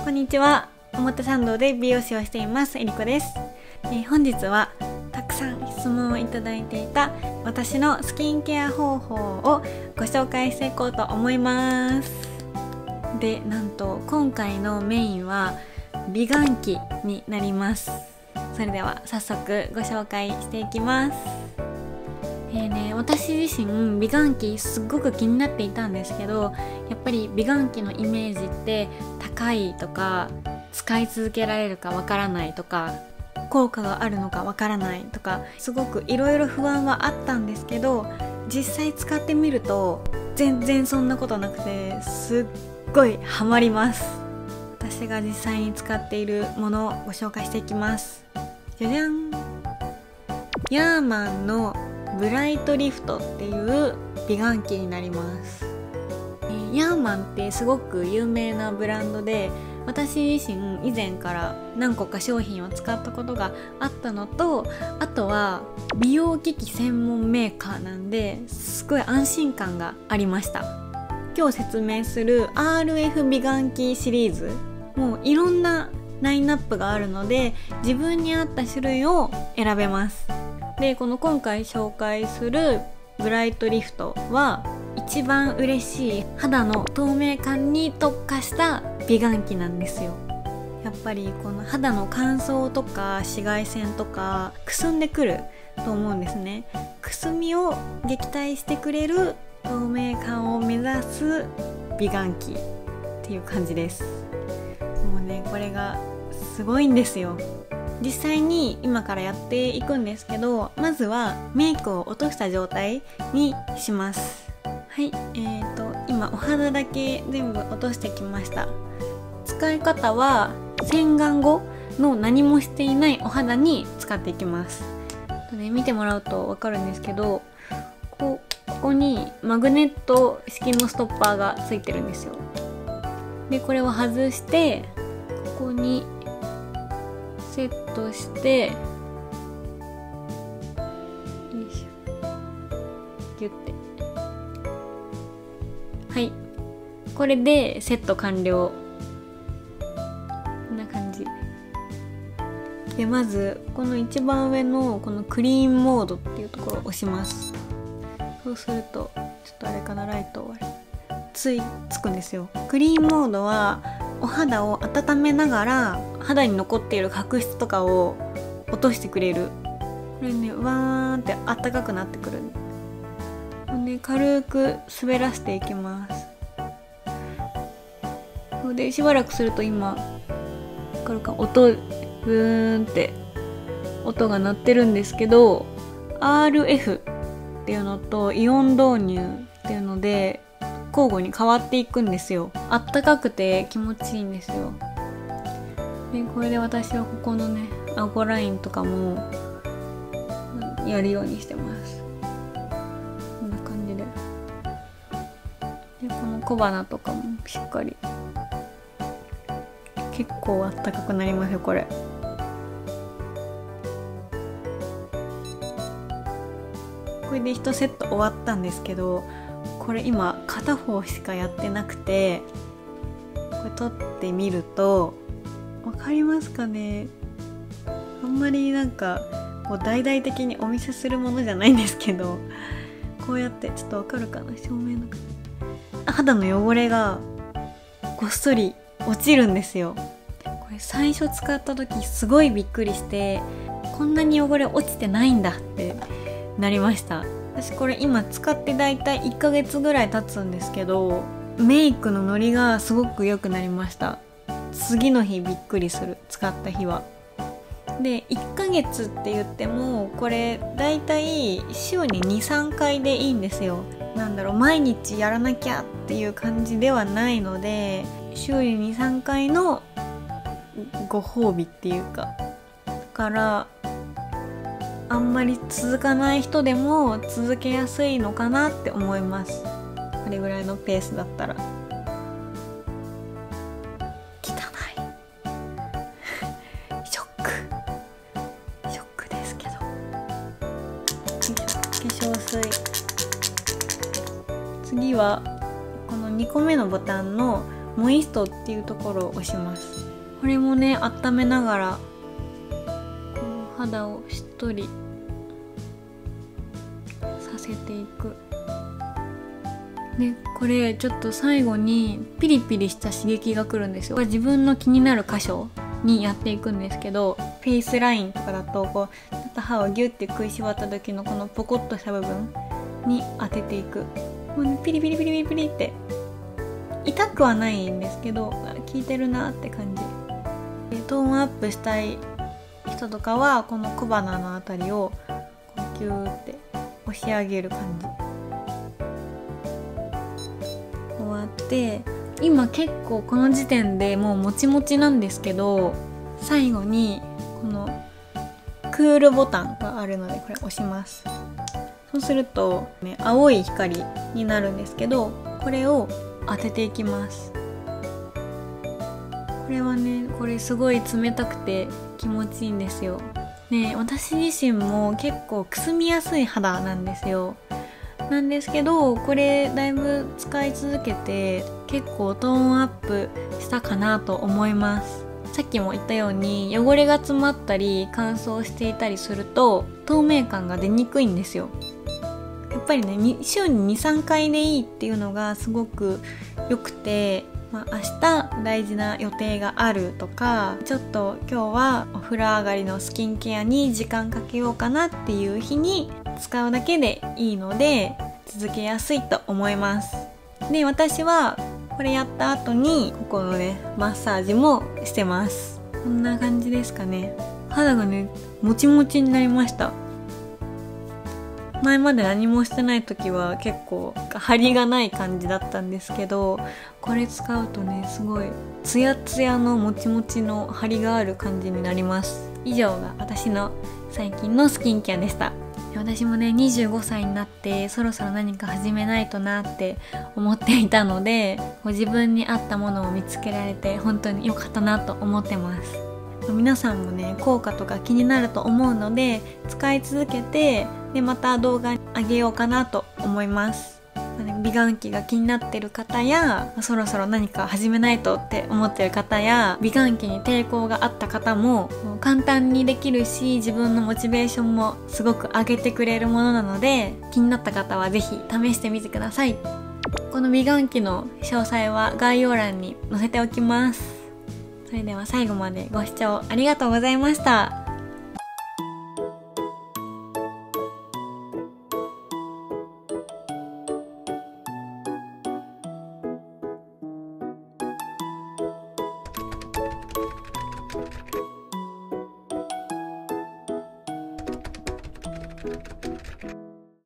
こんにちは。表参道で美容師をしていますえりこです。本日はたくさん質問をいただいていた私のスキンケア方法をご紹介していこうと思います。で、なんと今回のメインは美顔器になります。それでは早速ご紹介していきます。私自身美顔器すっごく気になっていたんですけど、やっぱり美顔器のイメージって高いとか、使い続けられるかわからないとか、効果があるのかわからないとか、すごくいろいろ不安はあったんですけど、実際使ってみると全然そんなことなくて、すっごいハマります。私が実際に使っているものをご紹介していきます。じゃじゃん。ヤーマンのブライトリフトっていう美顔器になります。ヤーマンってすごく有名なブランドで、私自身以前から何個か商品を使ったことがあったのと、あとは美容機器専門メーカーなんですごい安心感がありました。今日説明する RF 美顔器シリーズ、もういろんなラインナップがあるので自分に合った種類を選べます。で、この今回紹介するブライトリフトは一番嬉しい肌の透明感に特化した美顔器なんですよ。やっぱりこの肌の乾燥とか紫外線とかくすんでくると思うんですね。くすみを撃退してくれる透明感を目指す美顔器っていう感じです。もうね、これがすごいんですよ。実際に今からやっていくんですけど、まずはメイクを落とした状態にします。はい、今お肌だけ全部落としてきました。使い方は洗顔後の何もしていないお肌に使っていきます。見てもらうと分かるんですけど、ここにマグネット式のストッパーがついてるんですよ。で、これを外してここにセットして、よいしょ、ギュッて、はい、これでセット完了。こんな感じで、まずこの一番上のこのクリーンモードっていうところを押します。そうするとちょっとあれかな、ライトつくんですよ。クリーンモードはお肌を温めながら肌に残っている角質とかを落としてくれる。これね、わーってあったかくなってくる。で、軽く滑らせていきます。で、しばらくすると今わかるか、音ブーンって音が鳴ってるんですけど、 RF っていうのとイオン導入っていうので交互に変わっていくんですよ。あったかくて気持ちいいんですよ。で、これで私はここのね、顎ラインとかもやるようにしてます。こんな感じで。で、この小鼻とかもしっかり、結構あったかくなりますよ、これ。これで1セット終わったんですけど、これ今片方しかやってなくて、これ撮ってみるとわかりますかね。あんまりなんかこう大々的にお見せするものじゃないんですけど、こうやってちょっとわかるかな、照明の肌の汚れがごっそり落ちるんですよ。これ最初使った時すごいびっくりして、こんなに汚れ落ちてないんだってなりました。私これ今使ってだいたい1ヶ月ぐらい経つんですけど、メイクのノリがすごく良くなりました。次の日びっくりする、使った日は。で、1ヶ月って言ってもこれだいたい週に 2,3 回でいいんですよ。なんだろう、毎日やらなきゃっていう感じではないので、週に 2,3 回のご褒美っていうか、だからあんまり続かない人でも続けやすいのかなって思います。これぐらいのペースだったら。汚いショックですけど。化粧水、次はこの2個目のボタンのモイストっていうところを押します。これもね温めながらこう肌をしっとりさせていく。でこれちょっと最後にピリピリした刺激が来るんですよ。自分の気になる箇所にやっていくんですけど、フェイスラインとかだとこうちょっと歯をギュッて食いしばった時のこのポコッとした部分に当てていく。もうね、ピリピリピリピリピリって痛くはないんですけど効いてるなって感じで、トーンアップしたい人とかはこの小鼻のあたりをこうギューって押し上げる感じ。終わって今結構この時点でもうもちもちなんですけど、最後にこのクールボタンがあるのでこれ押します。そうすると、ね、青い光になるんですけど、これを当てていきます。これはね、これすごい冷たくて気持ちいいんですよ。ね、私自身も結構くすみやすい肌なんですよ。なんですけど、これだいぶ使い続けて結構トーンアップしたかなと思います。さっきも言ったように汚れが詰まったり乾燥していたりすると透明感が出にくいんですよ。やっぱりね、週に 2,3 回でいいっていうのがすごく良くて、明日大事な予定があるとか、ちょっと今日はお風呂上がりのスキンケアに時間かけようかなっていう日に使うだけでいいので続けやすいと思います。で、私はこれやった後にここのねマッサージもしてます。こんな感じですかね。肌がねもちもちになりました。前まで何もしてない時は結構張りがない感じだったんですけど、これ使うとねすごいツヤツヤのもちもちの張りがある感じになります。以上が私の最近のスキンケアでした。私もね25歳になってそろそろ何か始めないとなって思っていたので、自分に合ったものを見つけられて本当に良かったなと思ってます。皆さんもね効果とか気になると思うので使い続けて、でまた動画にあげようかなと思います。美顔器が気になってる方や、そろそろ何か始めないとって思ってる方や、美顔器に抵抗があった方も簡単にできるし、自分のモチベーションもすごく上げてくれるものなので、気になった方はぜひ試してみてください。この美顔器の詳細は概要欄に載せておきます。それでは最後までご視聴ありがとうございました。